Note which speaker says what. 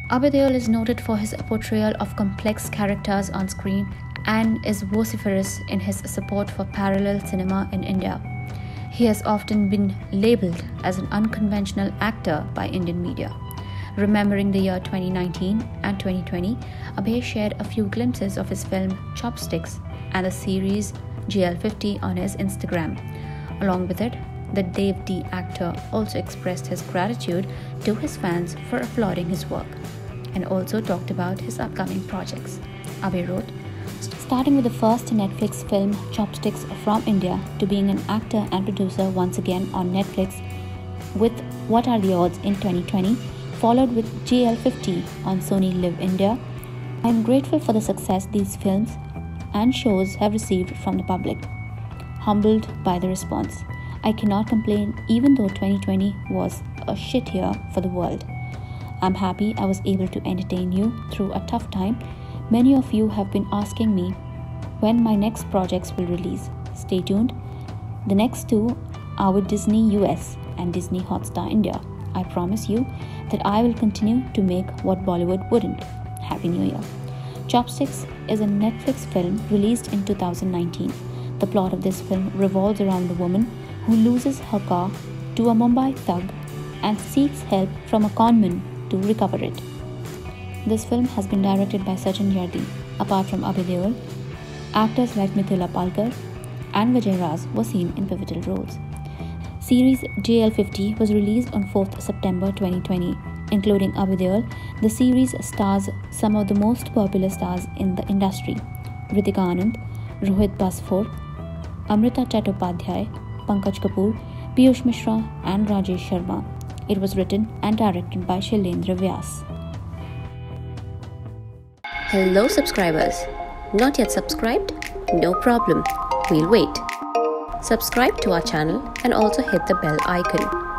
Speaker 1: Abhay Deol is noted for his portrayal of complex characters on screen and is vociferous in his support for parallel cinema in India. He has often been labeled as an unconventional actor by Indian media. Remembering the year 2019 and 2020, Abhay shared a few glimpses of his film Chopsticks and the series GL50 on his Instagram. Along with it, the Dev D actor also expressed his gratitude to his fans for applauding his work and also talked about his upcoming projects. Abhay wrote, "Starting with the first Netflix film Chopsticks from India to being an actor and producer once again on Netflix with What Are the Odds in 2020, followed with GL50 on Sony Live India, I am grateful for the success these films and shows have received from the public. Humbled by the response. I cannot complain even though 2020 was a shit year for the world. I'm happy I was able to entertain you through a tough time. Many of you have been asking me when my next projects will release. Stay tuned. The next two are with Disney US and Disney Hotstar India. I promise you that I will continue to make what Bollywood wouldn't. Happy New Year." Chopsticks is a Netflix film released in 2019. The plot of this film revolves around a woman who loses her car to a Mumbai thug and seeks help from a conman to recover it. This film has been directed by Sachin Yardi. Apart from Abhay Deol, actors like Mithila Palkar and Vijay Raj were seen in pivotal roles. Series GL50 was released on 4th September 2020. Including Abhay Deol, the series stars some of the most popular stars in the industry: Ritika Anand, Rohit Basfor, Amrita Chattopadhyay, Pankaj Kapoor, Piyush Mishra and Rajesh Sharma. It was written and directed by Shailendra Vyas.
Speaker 2: Hello subscribers. Not yet subscribed? No problem. We'll wait. Subscribe to our channel and also hit the bell icon.